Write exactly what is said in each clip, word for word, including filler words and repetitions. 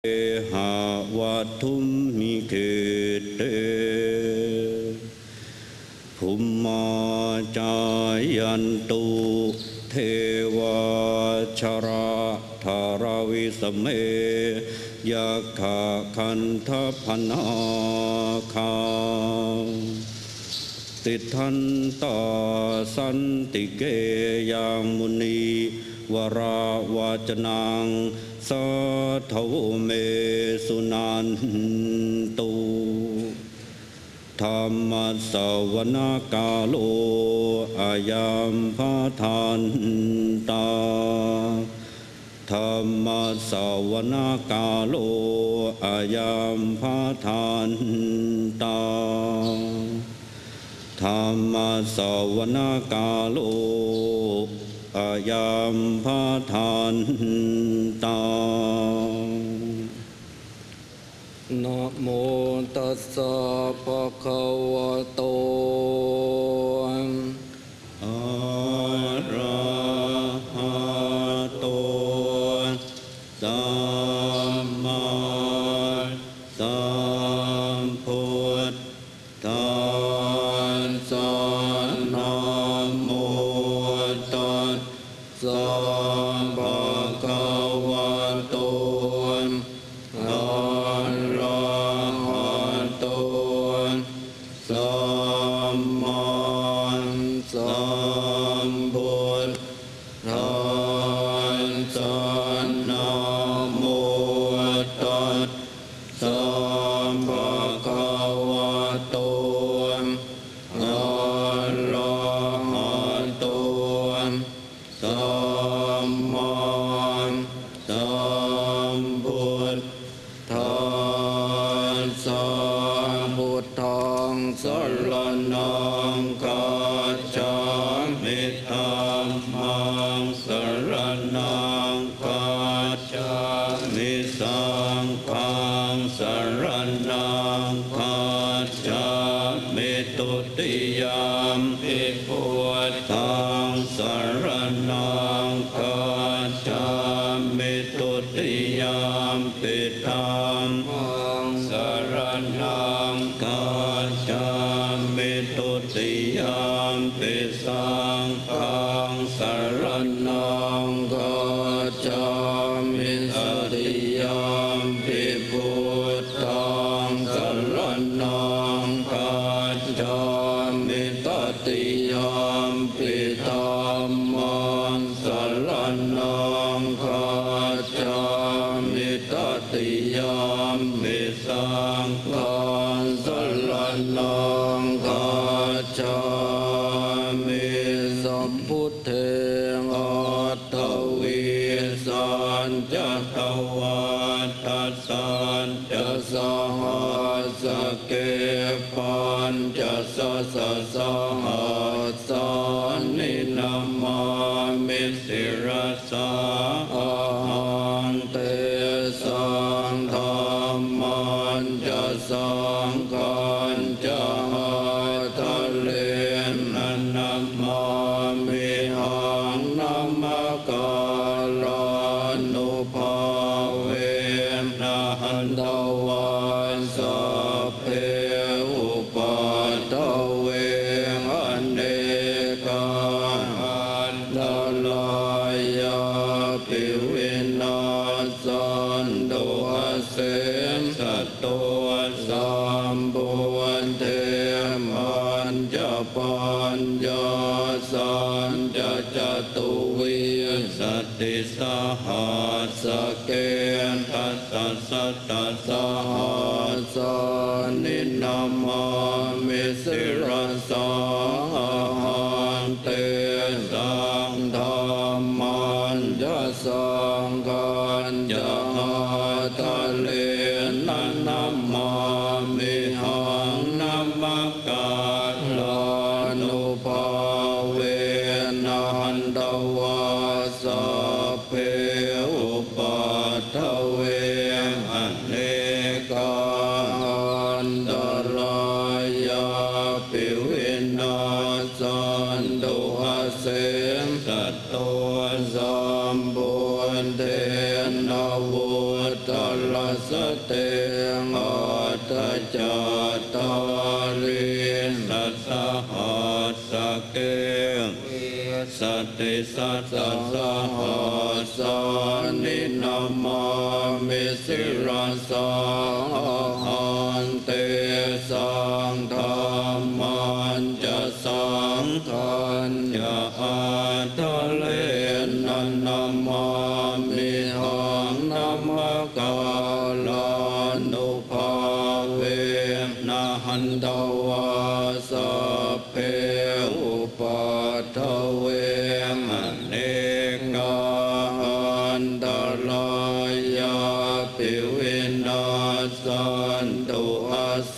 หาวัตถุมิเกเตภุมมาจายันตุเทวาชราธารวิสเมยัคขะคันทพนาคาติทันตาสันติเกยังมุนีวราวาจนังสัทธโวเมสุนันตุธรรมสวนา กาโลอายัมภาทันตาธรรมสวนา กาโลอายัมภาทันตาธรรมสวนา กาโลอายัมภาทันตานะโมตัสสะภะคะวะโตอะระหะโตสัมมาสัมพุทธัสสะนะโมตัสสะภะคะวะโตอะระหะโตสัมมาสัมพุทธัสสะนะโมตัสสะภะคะวะโตอะระหะโตสัมมาสัมพุทธัสสะพุทธังสรณังคัจฉามิธัมมังสรณังคัจฉามิสังฆังสรณังคัจฉามิตุติยมปิพุทธังสรณังคัจฉามิตุติยมปิธัมมังสรณังคัจฉามิตุติยมปิสังฆังสรณังคัจฉามิตติยมปิพุทธังสรณังคัจฉามิตติยมปิธัมมังสรณังคัจฉามิตติยมปิสังฆังสรณังคัจฉามิสัมพุทเทอัตถวิสัญจตวัฏฏัสสัญจสหัสสเกปัญจสสะสหัสสานินามามิสิรสาอาหันเตสังธรรมันจะสังฆัญจะหัตถเลนะนามามิหังนามาการานุภาเวนะหันตวันสัพเพอุปัฏฐเวอเนกาหันตรายาปิวินาสันโตเสมสัตโตสัมบุญเทมันจะปัญญาสัญจะจตุวิสติสหัสสเกณทัสสะสัตตสหัสสานินามามิสิรสาหันเตสังธรรมันจะสังฆัญจะหัตถเลนะนามามิหังนามาการานุภาเวนะหันตวาสัพเพอุปัฏฐเวอเนกาหันตรายาปิวินาสันโตเสมสัตโตสัมบุญเทนะวุตตรสเตอัตถจตาริสัสสะหัสสะเกสัตติสัสสะหัสสะนินามามิสิราสาหันเตสังฆามันจะสังฆัญญาอัตถะเลนะนามามิหังนัมมะกาลานุภาเวนะหันตวาสัพเพอุปัฏฐเวมณีกาอันตรายาปิวินาสันตุอาเส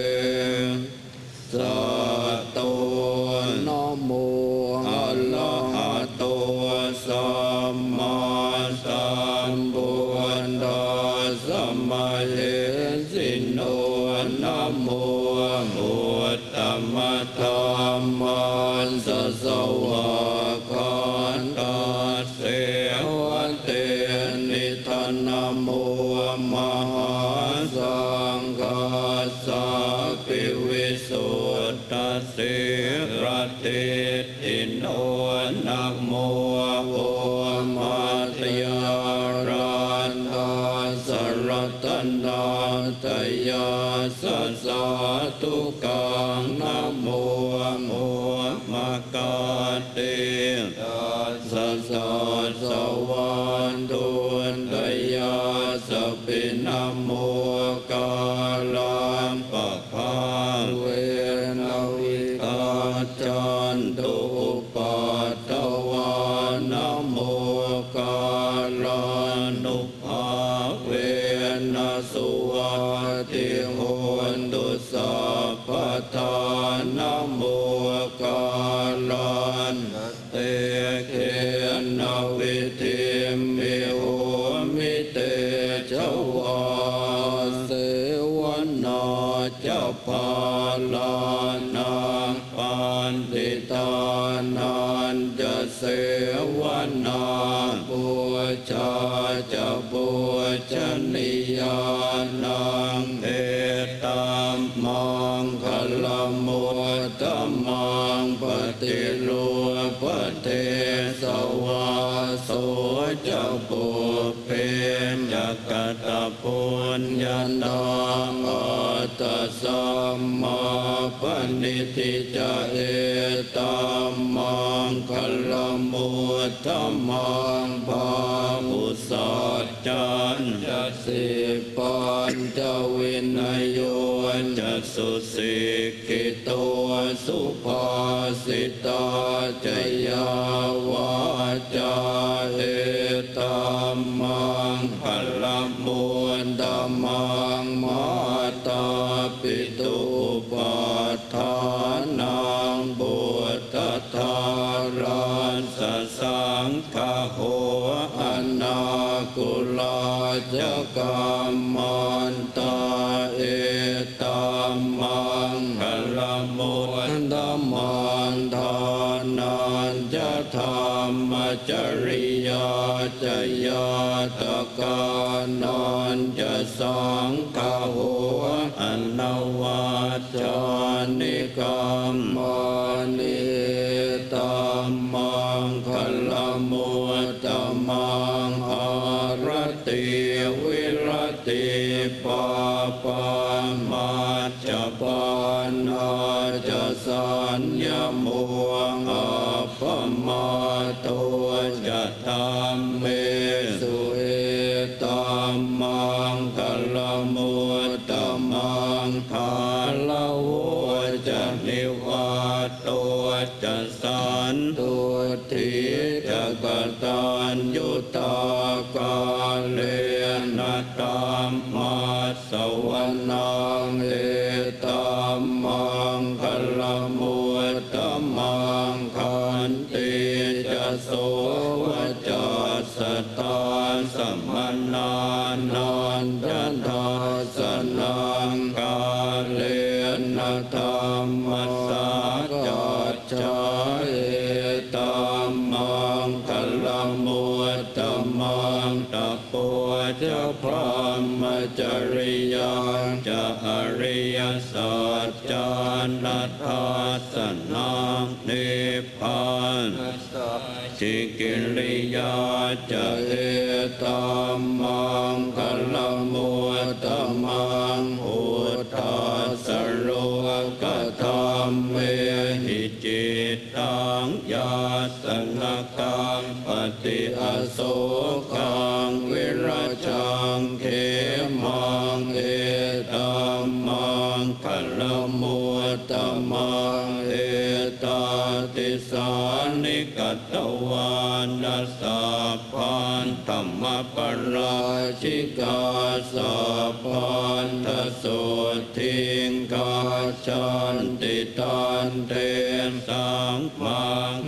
สัตโตนะโมอะระหะโตสัมมาสัมพุทธัสสะมะเหสิโนนะโมพุทธมัทธัมมัสสะสวากขาตัสเสวันเตนิธานะโมมหาสังฆัสสะปิวิสุทธัสสิรติติโนนะโมโอมัตยารันตาสรัตนาตยาสัสสะทุกังนะโมโมมะกาเตสัสสะสวันตุนตยาสัพพินะโมกาลัมปะภาเวนะวิกาจันตุปัตตวานะโมกาลันุภาเวนะสุวัติโหนตุสัพพทานะโมกาลันเตเขนะวิธิมิโหมิเตชวาเสวนาจะพาลานังปันติตานันจะเสวนาปุชาจะปุชนิยานังเอตัมมังคลมุตตมังปฏิโลปเทสวาโสจะปุเพมจักตะปุญญานังอัตตสัมมาปณิทิจะเอตัมมังคลมุตตมังภามุสัจจันจะสิปัญจวินัยโยจะสุสิกิโตสุภาสิตาจยาวาจาเอตัมมังคลมุตตมังมาตาปิตุปัฏฐานังบุตตทารันสสังฆโหอนาคุลาจกรรมันตาเอตัมมังคลมุตตมังทานันจะธรรมจริยาจยาตกานันจะสังฆโหอนวัจจานิกรรมานิตัมมังคลมุตตมังอารติวิรติปาปามาจปานาจะสัญญโมอัปปมาโตจะธรรมเมสุเอตัมมังคลมุตตมังคาลโวจะนิวาโตจะสันตุทิจะกตัญญูตากาเลนะตัมมัสสวนังเอตัมมังคลมุตตมังคันติจะโสวจัสสตาสัมมนานันจันทาสนังกาเลนะตัมมัสสะจัจจาเอตัมมังคลมุตตมังตะโพจะพรหมจริยังจะอริยสัจจานัตถาสนังนิพพานจิกิริยาจะเอตัมมังคัลลมุตตมังพุทธัสสะโลกธัมเมหิจิตตังยาสนกังปฏิอโศกังวิราชังเขมังเอตัมมังคัลลมุตตมังเอตาติสานิกัตตวานัสสะพันธรรมปราชิกาสัพพันธสุทิงกาชันติตันเตสังมัง